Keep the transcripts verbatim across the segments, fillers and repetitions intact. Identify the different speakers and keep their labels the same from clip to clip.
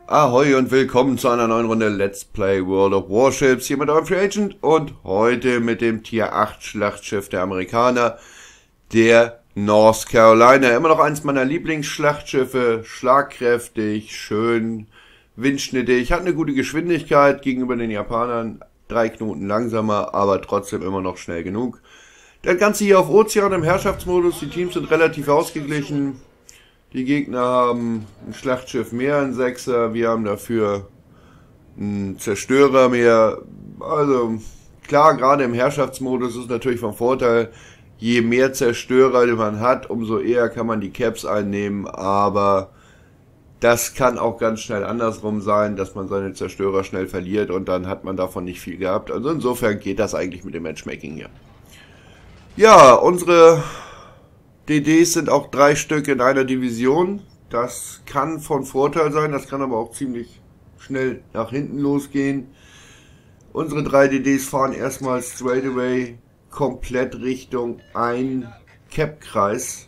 Speaker 1: Ahoi und willkommen zu einer neuen Runde Let's Play World of Warships, hier mit eurem Free Agent und heute mit dem Tier acht Schlachtschiff der Amerikaner, der North Carolina. Immer noch eins meiner Lieblingsschlachtschiffe, schlagkräftig, schön, windschnittig, hat eine gute Geschwindigkeit gegenüber den Japanern, drei Knoten langsamer, aber trotzdem immer noch schnell genug. Das Ganze hier auf Ozean im Herrschaftsmodus, die Teams sind relativ ausgeglichen. Die Gegner haben ein Schlachtschiff mehr, ein Sechser, wir haben dafür einen Zerstörer mehr. Also klar, gerade im Herrschaftsmodus ist natürlich vom Vorteil, je mehr Zerstörer man hat, umso eher kann man die Caps einnehmen, aber das kann auch ganz schnell andersrum sein, dass man seine Zerstörer schnell verliert und dann hat man davon nicht viel gehabt. Also insofern geht das eigentlich mit dem Matchmaking hier. Ja, unsere D Ds sind auch drei Stück in einer Division. Das kann von Vorteil sein, das kann aber auch ziemlich schnell nach hinten losgehen. Unsere drei D Ds fahren erstmal straight away komplett Richtung ein Cap-Kreis.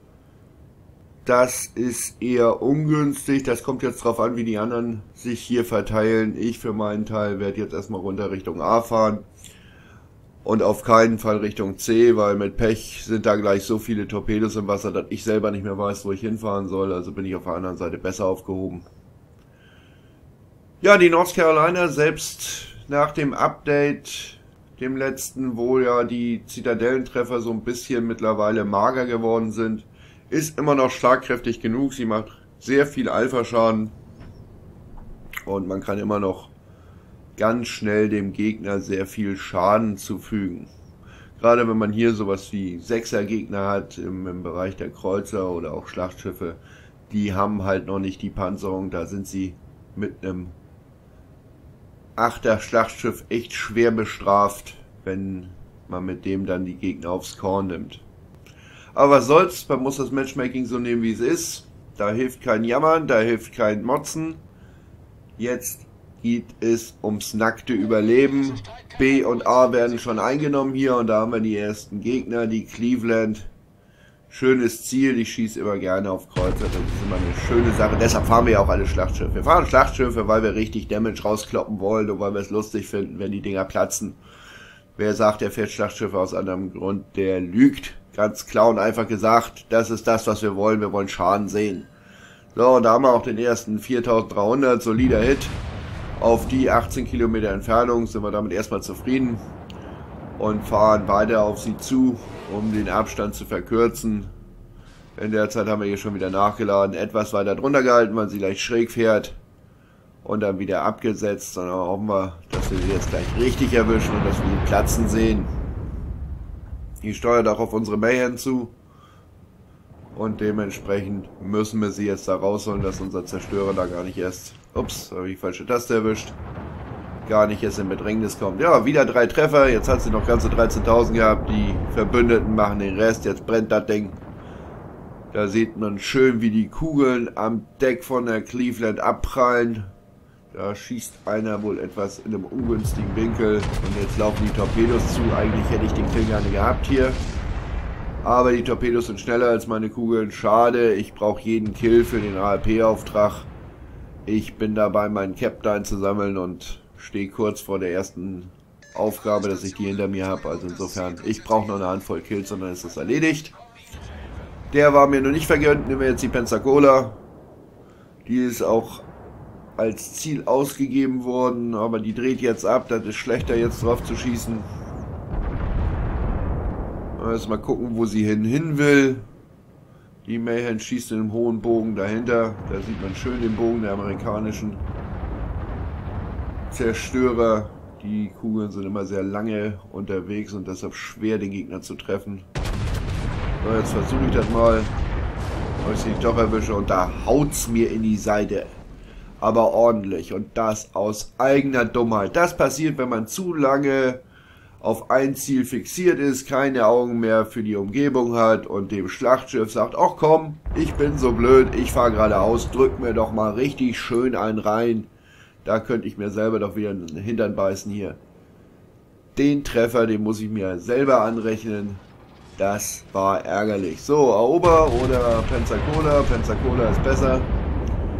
Speaker 1: Das ist eher ungünstig, das kommt jetzt drauf an, wie die anderen sich hier verteilen. Ich für meinen Teil werde jetzt erstmal runter Richtung A fahren. Und auf keinen Fall Richtung C, weil mit Pech sind da gleich so viele Torpedos im Wasser, dass ich selber nicht mehr weiß, wo ich hinfahren soll. Also bin ich auf der anderen Seite besser aufgehoben. Ja, die North Carolina, selbst nach dem Update, dem letzten, wo ja die Zitadellentreffer so ein bisschen mittlerweile mager geworden sind, ist immer noch schlagkräftig genug. Sie macht sehr viel Alpha-Schaden und man kann immer noch ganz schnell dem Gegner sehr viel Schaden zufügen. Gerade wenn man hier sowas wie Sechser Gegner hat im, im Bereich der Kreuzer oder auch Schlachtschiffe, die haben halt noch nicht die Panzerung, da sind sie mit einem Achter Schlachtschiff echt schwer bestraft, wenn man mit dem dann die Gegner aufs Korn nimmt. Aber was soll's, man muss das Matchmaking so nehmen wie es ist, da hilft kein Jammern, da hilft kein Motzen. Jetzt geht es ums nackte Überleben. B und A werden schon eingenommen hier und da haben wir die ersten Gegner, die Cleveland. Schönes Ziel, ich schieße immer gerne auf Kreuzer, das ist immer eine schöne Sache. Deshalb fahren wir ja auch alle Schlachtschiffe. Wir fahren Schlachtschiffe, weil wir richtig Damage rauskloppen wollen und weil wir es lustig finden, wenn die Dinger platzen. Wer sagt, er fährt Schlachtschiffe aus anderem Grund, der lügt. Ganz klar und einfach gesagt, das ist das, was wir wollen, wir wollen Schaden sehen. So, und da haben wir auch den ersten viertausenddreihundert, solider Hit. Auf die achtzehn Kilometer Entfernung sind wir damit erstmal zufrieden und fahren weiter auf sie zu, um den Abstand zu verkürzen. In der Zeit haben wir hier schon wieder nachgeladen, etwas weiter drunter gehalten, weil sie gleich schräg fährt und dann wieder abgesetzt. Dann hoffen wir, dass wir sie jetzt gleich richtig erwischen und dass wir ihn platzen sehen. Die steuert auch auf unsere Mayhem zu und dementsprechend müssen wir sie jetzt da rausholen, dass unser Zerstörer da gar nicht erst, ups, habe ich die falsche Taste erwischt, gar nicht erst in Bedrängnis kommt. Ja, wieder drei Treffer, jetzt hat sie noch ganze dreizehntausend gehabt, die Verbündeten machen den Rest, jetzt brennt das Ding. Da sieht man schön, wie die Kugeln am Deck von der Cleveland abprallen. Da schießt einer wohl etwas in einem ungünstigen Winkel und jetzt laufen die Torpedos zu. Eigentlich hätte ich den Kill gerne gehabt hier. Aber die Torpedos sind schneller als meine Kugeln. Schade, ich brauche jeden Kill für den A R P-Auftrag. Ich bin dabei, meinen Captain zu sammeln und stehe kurz vor der ersten Aufgabe, dass ich die hinter mir habe. Also insofern, ich brauche noch eine Handvoll Kills und dann ist das erledigt. Der war mir noch nicht vergönnt. Nehmen wir jetzt die Pensacola. Die ist auch als Ziel ausgegeben worden, aber die dreht jetzt ab. Das ist schlechter, jetzt drauf zu schießen. Mal gucken, wo sie hin, hin will. Die Mayhem schießt in einem hohen Bogen dahinter. Da sieht man schön den Bogen der amerikanischen Zerstörer. Die Kugeln sind immer sehr lange unterwegs und deshalb schwer, den Gegner zu treffen. So, jetzt versuche ich das mal, ob ich sie doch erwische und da haut's mir in die Seite. Aber ordentlich und das aus eigener Dummheit. Das passiert, wenn man zu lange auf ein Ziel fixiert ist, keine Augen mehr für die Umgebung hat und dem Schlachtschiff sagt, ach komm, ich bin so blöd, ich fahre geradeaus, drück mir doch mal richtig schön einen rein. Da könnte ich mir selber doch wieder in den Hintern beißen hier. Den Treffer, den muss ich mir selber anrechnen. Das war ärgerlich. So, Aoba oder Pensacola. Pensacola ist besser.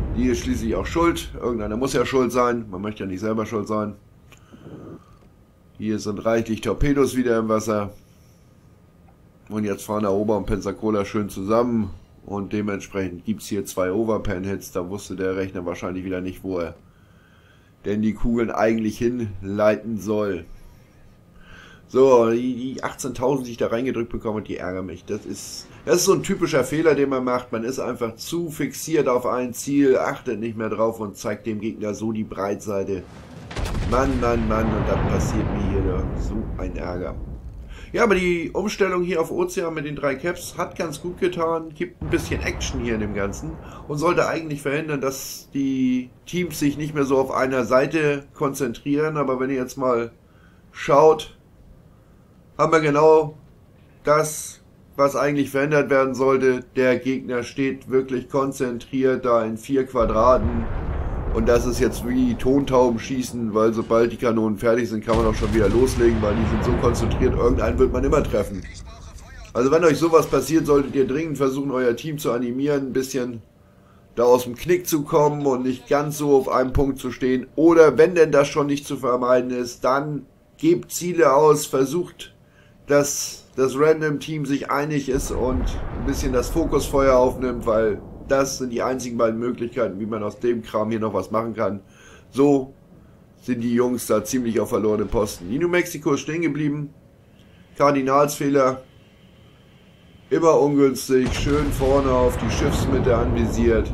Speaker 1: Die ist schließlich auch schuld. Irgendeiner muss ja schuld sein. Man möchte ja nicht selber schuld sein. Hier sind reichlich Torpedos wieder im Wasser. Und jetzt fahren Aoba und Pensacola schön zusammen. Und dementsprechend gibt es hier zwei Overpan-Hits. Da wusste der Rechner wahrscheinlich wieder nicht, wo er denn die Kugeln eigentlich hinleiten soll. So, die achtzehntausend, die ich da reingedrückt bekomme, die ärgern mich. Das ist, das ist so ein typischer Fehler, den man macht. Man ist einfach zu fixiert auf ein Ziel, achtet nicht mehr drauf und zeigt dem Gegner so die Breitseite. Mann, Mann, Mann, und dann passiert mir hier so ein Ärger. Ja, aber die Umstellung hier auf Ozean mit den drei Caps hat ganz gut getan, gibt ein bisschen Action hier in dem Ganzen und sollte eigentlich verhindern, dass die Teams sich nicht mehr so auf einer Seite konzentrieren. Aber wenn ihr jetzt mal schaut, haben wir genau das, was eigentlich verändert werden sollte. Der Gegner steht wirklich konzentriert da in vier Quadraten. Und das ist jetzt wie Tontauben schießen, weil sobald die Kanonen fertig sind, kann man auch schon wieder loslegen, weil die sind so konzentriert, irgendeinen wird man immer treffen. Also wenn euch sowas passiert, solltet ihr dringend versuchen, euer Team zu animieren, ein bisschen da aus dem Knick zu kommen und nicht ganz so auf einem Punkt zu stehen. Oder wenn denn das schon nicht zu vermeiden ist, dann gebt Ziele aus, versucht, dass das Random-Team sich einig ist und ein bisschen das Fokusfeuer aufnimmt, weil das sind die einzigen beiden Möglichkeiten, wie man aus dem Kram hier noch was machen kann. So sind die Jungs da ziemlich auf verlorenen Posten. Die New Mexico ist stehen geblieben. Kardinalsfehler. Immer ungünstig. Schön vorne auf die Schiffsmitte anvisiert.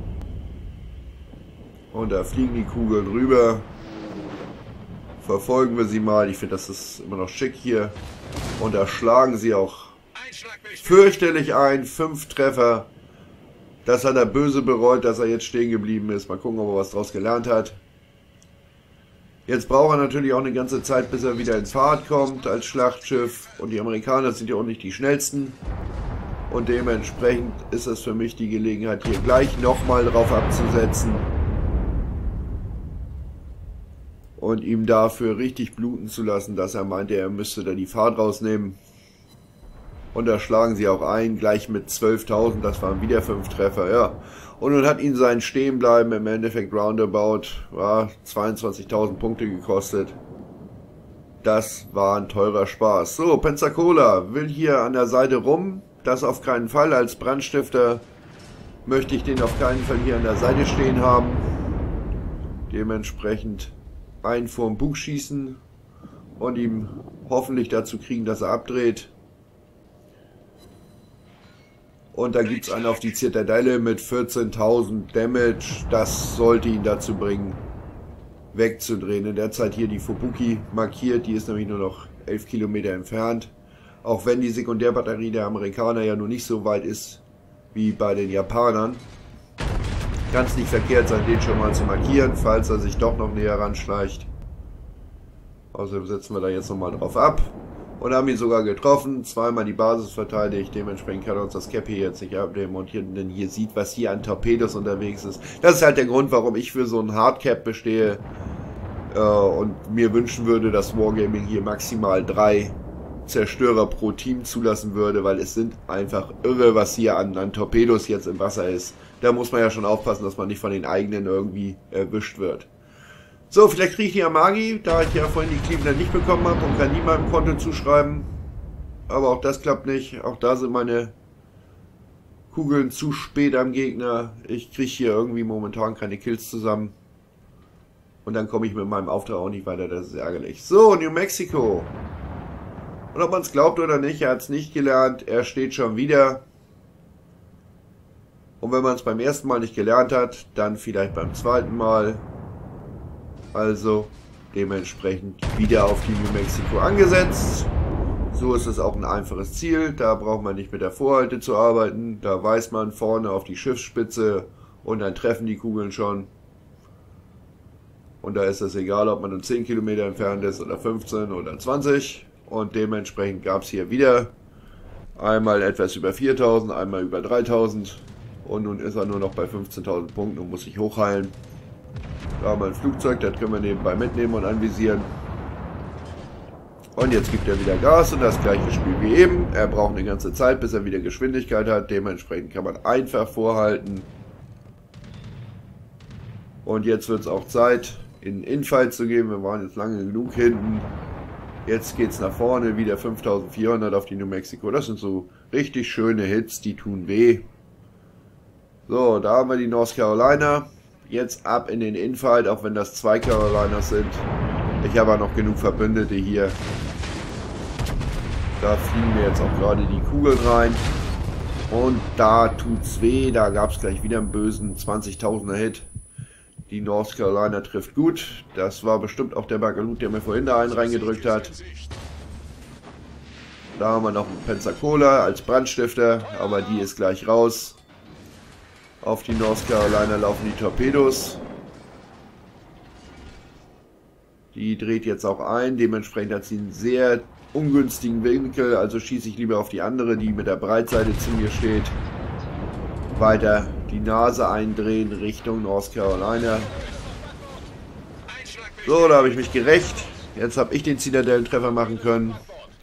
Speaker 1: Und da fliegen die Kugeln rüber. Verfolgen wir sie mal. Ich finde, das ist immer noch schick hier. Und da schlagen sie auch fürchterlich ein. Fünf Treffer. Das hat er böse bereut, dass er jetzt stehen geblieben ist. Mal gucken, ob er was draus gelernt hat. Jetzt braucht er natürlich auch eine ganze Zeit, bis er wieder ins Fahrt kommt als Schlachtschiff. Und die Amerikaner sind ja auch nicht die schnellsten. Und dementsprechend ist es für mich die Gelegenheit, hier gleich nochmal drauf abzusetzen. Und ihm dafür richtig bluten zu lassen, dass er meinte, er müsste da die Fahrt rausnehmen. Und da schlagen sie auch ein, gleich mit zwölftausend, das waren wieder fünf Treffer, ja. Und nun hat ihn sein Stehenbleiben im Endeffekt roundabout ja, zweiundzwanzigtausend Punkte gekostet. Das war ein teurer Spaß. So, Pensacola will hier an der Seite rum, das auf keinen Fall. Als Brandstifter möchte ich den auf keinen Fall hier an der Seite stehen haben. Dementsprechend ein vorm Bug schießen und ihm hoffentlich dazu kriegen, dass er abdreht. Und da gibt es einen auf die Zitadelle mit vierzehntausend Damage. Das sollte ihn dazu bringen, wegzudrehen. In der Zeit hier die Fubuki markiert. Die ist nämlich nur noch elf Kilometer entfernt. Auch wenn die Sekundärbatterie der Amerikaner ja nur nicht so weit ist wie bei den Japanern. Kann es nicht verkehrt sein, den schon mal zu markieren, falls er sich doch noch näher ranschleicht. Außerdem setzen wir da jetzt nochmal drauf ab. Und haben ihn sogar getroffen, zweimal die Basis verteidigt, dementsprechend kann er uns das Cap hier jetzt nicht abnehmen und hier, denn hier sieht, was hier an Torpedos unterwegs ist. Das ist halt der Grund, warum ich für so ein Hardcap bestehe äh, und mir wünschen würde, dass Wargaming hier maximal drei Zerstörer pro Team zulassen würde, weil es sind einfach irre, was hier an, an Torpedos jetzt im Wasser ist. Da muss man ja schon aufpassen, dass man nicht von den eigenen irgendwie erwischt wird. So, vielleicht kriege ich die Amagi, da ich ja vorhin die Cleveland nicht bekommen habe und kann nie meinem Konto zuschreiben. Aber auch das klappt nicht. Auch da sind meine Kugeln zu spät am Gegner. Ich kriege hier irgendwie momentan keine Kills zusammen. Und dann komme ich mit meinem Auftrag auch nicht weiter, das ist ärgerlich. So, New Mexico. Und ob man es glaubt oder nicht, er hat es nicht gelernt. Er steht schon wieder. Und wenn man es beim ersten Mal nicht gelernt hat, dann vielleicht beim zweiten Mal. Also dementsprechend wieder auf die New Mexico angesetzt. So ist es auch ein einfaches Ziel. Da braucht man nicht mit der Vorhalte zu arbeiten. Da weiß man vorne auf die Schiffsspitze und dann treffen die Kugeln schon. Und da ist es egal, ob man nun zehn Kilometer entfernt ist oder fünfzehn oder zwanzig. Und dementsprechend gab es hier wieder einmal etwas über viertausend, einmal über dreitausend. Und nun ist er nur noch bei fünfzehntausend Punkten und muss sich hochheilen. Da haben wir ein Flugzeug, das können wir nebenbei mitnehmen und anvisieren. Und jetzt gibt er wieder Gas und das gleiche Spiel wie eben. Er braucht eine ganze Zeit, bis er wieder Geschwindigkeit hat. Dementsprechend kann man einfach vorhalten. Und jetzt wird es auch Zeit, in Infight zu gehen. Wir waren jetzt lange genug hinten. Jetzt geht es nach vorne, wieder fünftausendvierhundert auf die New Mexico. Das sind so richtig schöne Hits, die tun weh. So, da haben wir die North Carolina. Jetzt ab in den Infight, auch wenn das zwei Carolinas sind. Ich habe noch genug Verbündete hier. Da fliegen mir jetzt auch gerade die Kugeln rein. Und da tut's weh. Da gab es gleich wieder einen bösen zwanzigtausender Hit. Die North Carolina trifft gut. Das war bestimmt auch der Bagalut, der mir vorhin da einen reingedrückt hat. Da haben wir noch einen Pensacola als Brandstifter, aber die ist gleich raus. Auf die North Carolina laufen die Torpedos. Die dreht jetzt auch ein, dementsprechend hat sie einen sehr ungünstigen Winkel, also schieße ich lieber auf die andere, die mit der Breitseite zu mir steht. Weiter die Nase eindrehen Richtung North Carolina. So, da habe ich mich gerecht. Jetzt habe ich den Zitadellentreffer machen können.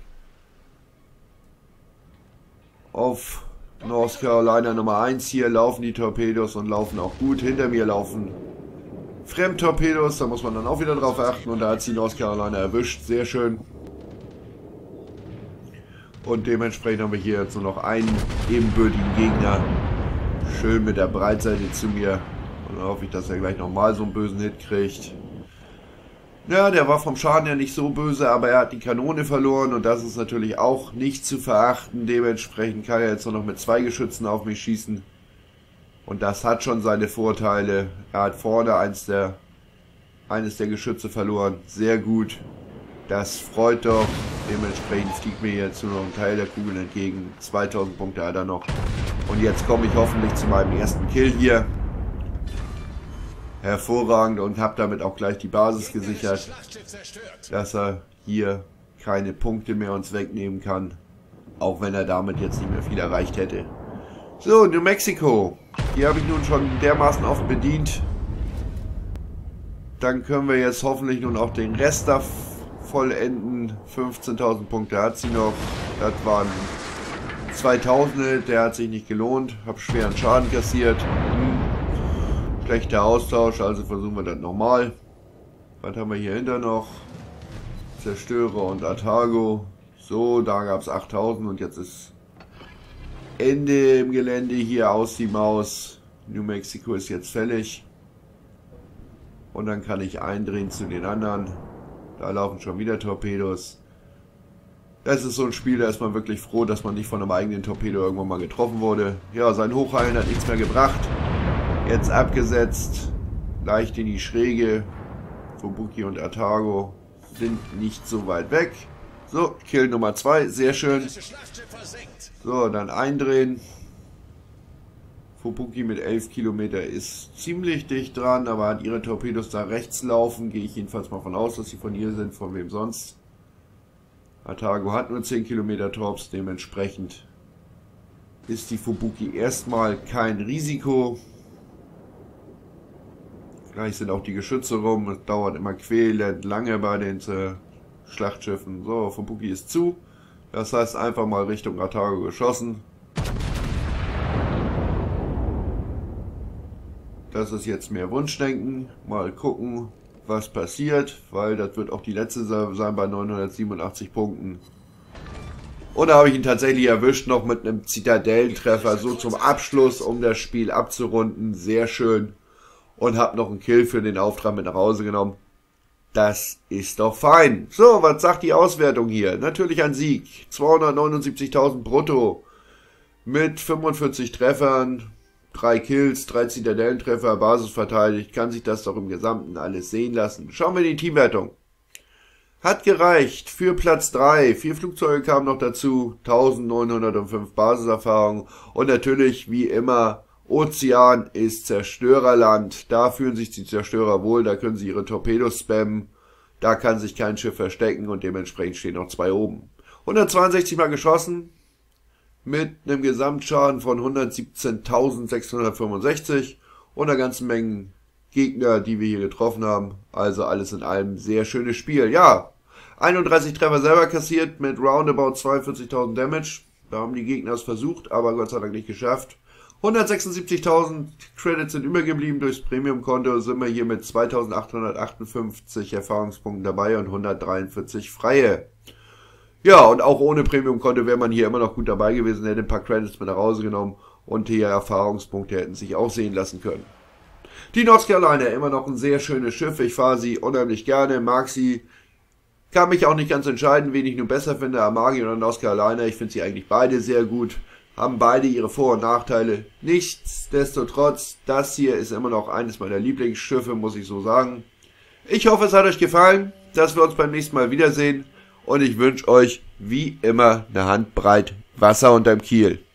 Speaker 1: Auf North Carolina Nummer eins hier laufen die Torpedos und laufen auch gut. Hinter mir laufen Fremdtorpedos, da muss man dann auch wieder drauf achten. Und da hat sie North Carolina erwischt. Sehr schön. Und dementsprechend haben wir hier jetzt nur noch einen ebenbürtigen Gegner. Schön mit der Breitseite zu mir. Und dann hoffe ich, dass er gleich nochmal so einen bösen Hit kriegt. Ja, der war vom Schaden her nicht so böse, aber er hat die Kanone verloren. Und das ist natürlich auch nicht zu verachten. Dementsprechend kann er jetzt nur noch mit zwei Geschützen auf mich schießen. Und das hat schon seine Vorteile. Er hat vorne eins der, eines der Geschütze verloren. Sehr gut. Das freut doch. Dementsprechend fliegt mir jetzt nur noch ein Teil der Kugeln entgegen. zweitausend Punkte hat er noch. Und jetzt komme ich hoffentlich zu meinem ersten Kill hier. Hervorragend und habe damit auch gleich die Basis gesichert, dass er hier keine Punkte mehr uns wegnehmen kann. Auch wenn er damit jetzt nicht mehr viel erreicht hätte. So, New Mexico. Die habe ich nun schon dermaßen oft bedient. Dann können wir jetzt hoffentlich nun auch den Rest da vollenden. fünfzehntausend Punkte hat sie noch. Das waren zweitausend, der hat sich nicht gelohnt. Habe schweren Schaden kassiert. Hm. Schlechter Austausch, also versuchen wir das nochmal. Was haben wir hier hinter noch? Zerstörer und Atago. So, da gab es achttausend und jetzt ist Ende im Gelände. Hier aus die Maus. New Mexico ist jetzt fällig. Und dann kann ich eindrehen zu den anderen. Da laufen schon wieder Torpedos. Das ist so ein Spiel, da ist man wirklich froh, dass man nicht von einem eigenen Torpedo irgendwann mal getroffen wurde. Ja, sein Hochheilen hat nichts mehr gebracht. Jetzt abgesetzt. Leicht in die Schräge. Fubuki und Atago sind nicht so weit weg. So, Kill Nummer zwei, sehr schön. So, dann eindrehen. Fubuki mit elf Kilometer ist ziemlich dicht dran, aber hat ihre Torpedos da rechts laufen. Gehe ich jedenfalls mal von aus, dass sie von ihr sind, von wem sonst. Atago hat nur zehn Kilometer Torps, dementsprechend ist die Fubuki erstmal kein Risiko. Gleich sind auch die Geschütze rum, es dauert immer quälend lange bei den äh, Schlachtschiffen. So, Fubuki ist zu. Das heißt einfach mal Richtung Atago geschossen. Das ist jetzt mehr Wunschdenken. Mal gucken, was passiert, weil das wird auch die letzte sein bei neunhundertsiebenundachtzig Punkten. Und da habe ich ihn tatsächlich erwischt, noch mit einem Zitadellentreffer, so zum Abschluss, um das Spiel abzurunden. Sehr schön. Und habe noch einen Kill für den Auftrag mit nach Hause genommen. Das ist doch fein. So, was sagt die Auswertung hier? Natürlich ein Sieg. zweihundertneunundsiebzigtausend brutto. Mit fünfundvierzig Treffern. drei Kills, drei Zitadellentreffer, Basis verteidigt. Kann sich das doch im Gesamten alles sehen lassen. Schauen wir in die Teamwertung. Hat gereicht für Platz drei. Vier Flugzeuge kamen noch dazu. eintausendneunhundertfünf Basiserfahrung. Und natürlich, wie immer, Ozean ist Zerstörerland. Da fühlen sich die Zerstörer wohl. Da können sie ihre Torpedos spammen. Da kann sich kein Schiff verstecken. Und dementsprechend stehen noch zwei oben. hundertzweiundsechzig Mal geschossen. Mit einem Gesamtschaden von hundertsiebzehntausendsechshundertfünfundsechzig. Und einer ganzen Menge Gegner, die wir hier getroffen haben. Also alles in allem sehr schönes Spiel. Ja, einunddreißig Treffer selber kassiert mit roundabout zweiundvierzigtausend Damage. Da haben die Gegner es versucht, aber Gott sei Dank nicht geschafft. hundertsechsundsiebzigtausend Credits sind übergeblieben. Durchs Premium-Konto sind wir hier mit zweitausendachthundertachtundfünfzig Erfahrungspunkten dabei und hundertdreiundvierzig freie. Ja, und auch ohne Premium-Konto wäre man hier immer noch gut dabei gewesen, hätte ein paar Credits mit nach Hause genommen und die Erfahrungspunkte hätten sich auch sehen lassen können. Die North Carolina, immer noch ein sehr schönes Schiff. Ich fahre sie unheimlich gerne, mag sie. Kann mich auch nicht ganz entscheiden, wen ich nun besser finde, Amagi oder North Carolina. Ich finde sie eigentlich beide sehr gut. Haben beide ihre Vor- und Nachteile. Nichtsdestotrotz, das hier ist immer noch eines meiner Lieblingsschiffe, muss ich so sagen. Ich hoffe, es hat euch gefallen, dass wir uns beim nächsten Mal wiedersehen. Und ich wünsche euch, wie immer, eine Handbreit Wasser unterm Kiel.